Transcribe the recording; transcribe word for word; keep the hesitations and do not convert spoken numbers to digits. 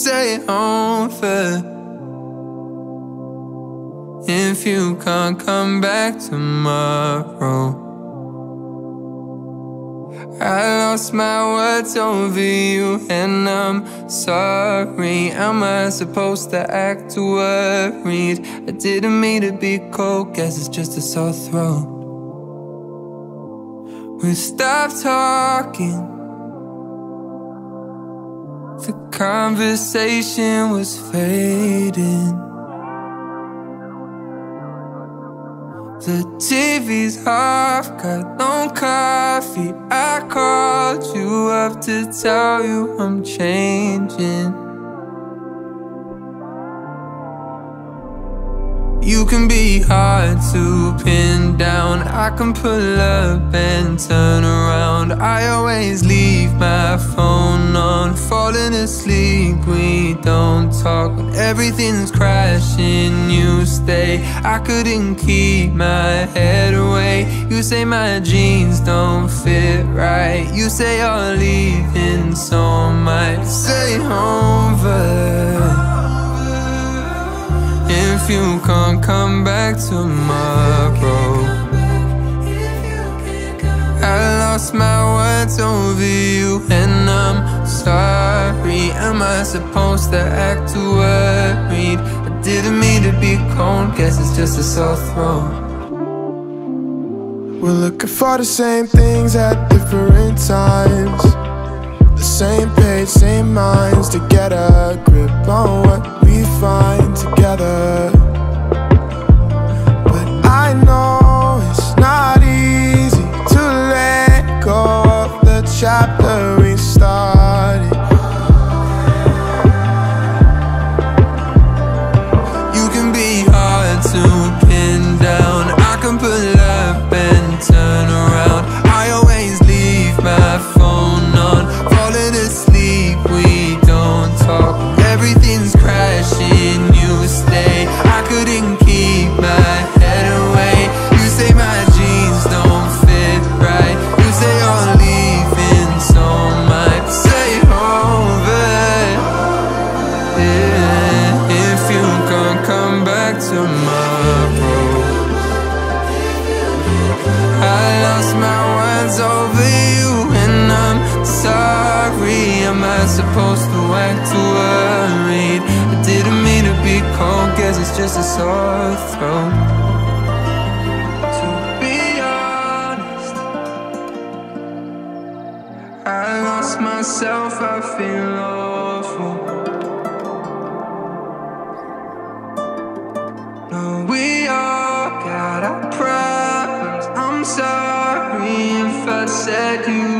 stay over. If you can't come back tomorrow, I lost my words over you, and I'm sorry. Am I supposed to act worried? I didn't mean to be cold, guess it's just a sore throat. We stopped talking, the conversation was fading. The T V's off, got no coffee. I called you up to tell you I'm changing. You can be hard to pin down, I can pull up and turn around. I always leave my phone on, falling asleep, we don't talk. When everything's crashing, you stay. I couldn't keep my head away. You say my jeans don't fit right, you say you're leaving, so I might stay over. If you can't come back tomorrow, I lost my words over you, and I'm sorry. Am I supposed to act worried? I didn't mean to be cold, guess it's just a sore throat. We're looking for the same things at different times, the same page, same minds, to get a grip on what we find together. But I know it's not easy to let go of the chapter we started. You can be hard to pin down, I can pull up and turn around. I always leave my phone on, falling asleep, we don't talk. Everything's crashing, you stay. I couldn't keep my head away. You say my jeans don't fit right, you say you're leaving, so I might stay over. Yeah, if you can't come back tomorrow, I lost my words over you, and I'm sorry. Am I supposed to act worried? I didn't mean to be cold, guess it's just a sore throat. To be honest, I lost myself, I feel awful. No, we all got our problems. I'm sorry if I said you